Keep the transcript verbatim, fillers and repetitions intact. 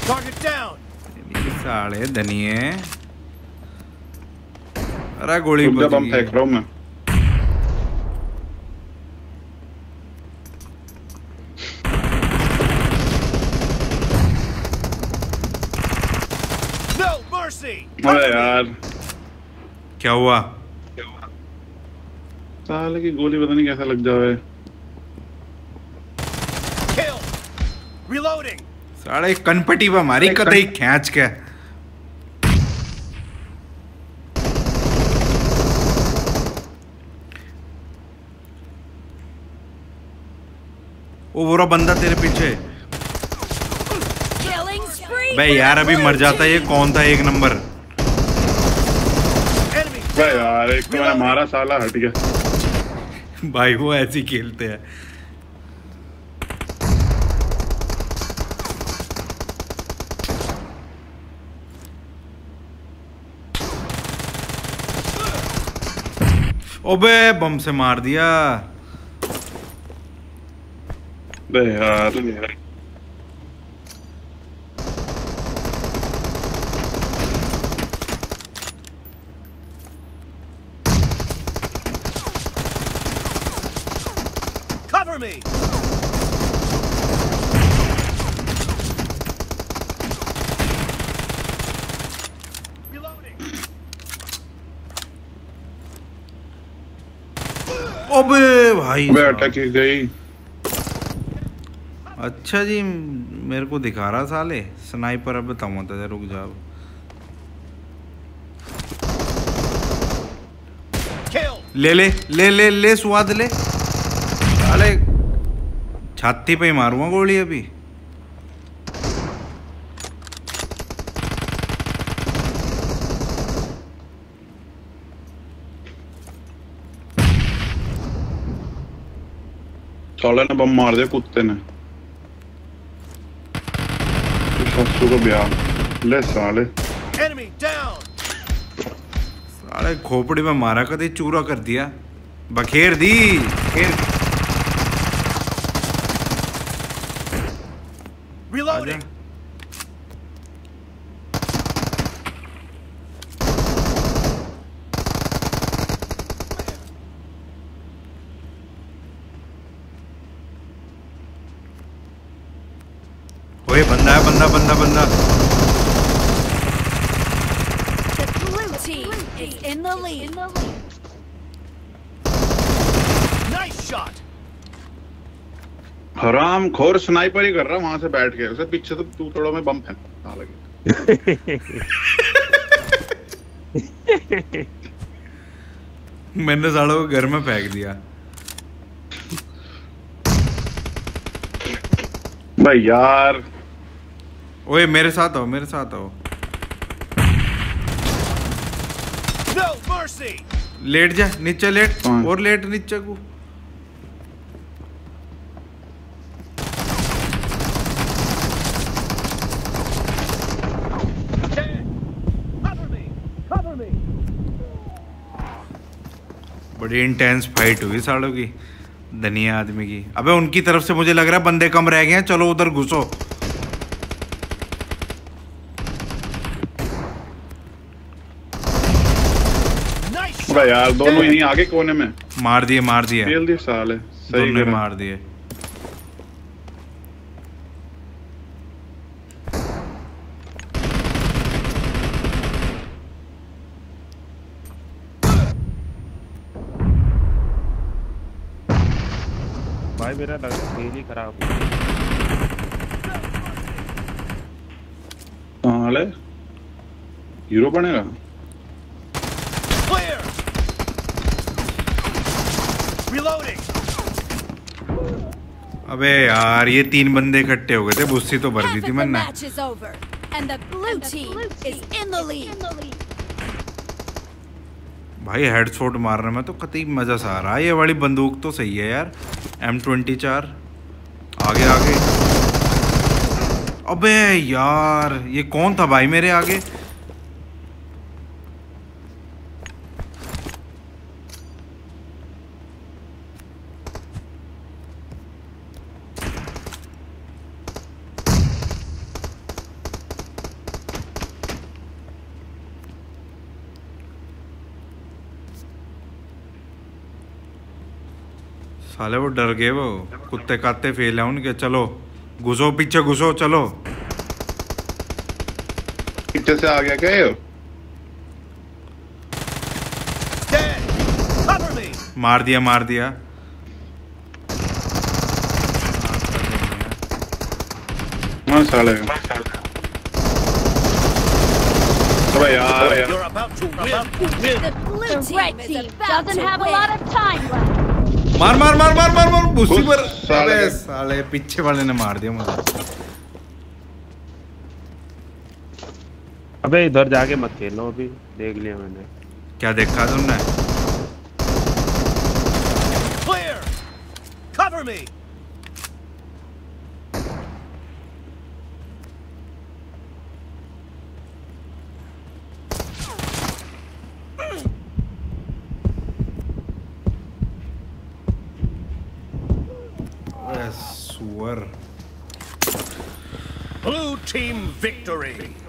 Target down. साले धनिये। अरे गोली बच गई। बम फेंक रहा हूँ मैं। No mercy. अरे यार क्या हुआ? साले की गोली पता नहीं कैसा लग जाए। Kill. Reloading. साले कनपटी पे मारी कतई खींच के। वो बुरा बंदा तेरे पीछे। बे यार अभी मर जाता। ये कौन था एक नंबर? बे यार एक तो मैंने मारा साला हट गया। भाई वो ऐसे ही खेलते हैं। ओबे बम से मार दिया। बे यार Cover me. Reloading. ओबे भाई बे अटक गई। अच्छा जी मेरे को दिखा रहा साले स्नाइपर। अब बताऊंगा तो रुक जाओ। ले ले ले ले ले स्वाद ले। साले छाती पे ही मारूंगा गोली अभी। साले ने बम मार दिया कुत्ते ने। ससुर को ब्याह ले साले। Enemy down. साले खोपड़ी में मारा कदे चूरा कर दिया। बखेर दी खेर। Reloading. ओए बंदा है बंदा बंदा बंदा। The blue team is in the lead. Nice shot. हराम खोर स्नाइपर ही कर रहा वहां से बैठ के। उसे पीछे तो तू थोड़ा में बम फेंक साले। मैंने सालों को घर में फेंक दिया। भाई यार ओए मेरे साथ आओ मेरे साथ आओ। No mercy. लेट जा नीचे लेट और लेट नीचे को। Cover me. Cover me. बड़ी इंटेंस फाइट हुई सालों की धनिया आदमी की। अबे उनकी तरफ से मुझे लग रहा है बंदे कम रह गए हैं। चलो उधर घुसो। भाई यार दोनों यहीं आगे कोने में मार दिए मार दिए खेल दिए साले। सही दोनों करा। मार दिए। भाई मेरा खेल ही खराब। साले हीरो बनेगा। Clear. Reloading. अबे यार ये तीन बंदे इकट्ठे हो गए थे। बुस्सी तो भर दी थी मैंने। Match is over, and the blue team is in the lead. भाई हेडशॉट मारने में तो कतई मजा सा आ रहा है। ये वाली बंदूक तो सही है यार। एम ट्वेंटी फोर आगे आगे। अबे यार ये कौन था भाई मेरे आगे? साले वो डर गए, वो कुत्ते काते फेल है उनके। चलो घुसो पीछे, घुसो चलो। पीछे से आ गया क्या ये? Dead! Cover me! मार दिया मार दिया। हाँ साले अबे यार यार You're about to win. win. The blue The team red is team about doesn't to have a win. lot of time left. मार मार मार मार मार मार उसी घुस, पर। साले। अबे साले पीछे वाले ने मार दिया मुझे। अबे इधर जाके मत खेलो, अभी देख लिया मैंने। क्या देखा तुमने? Clear! Cover me! सुअर। Blue team victory!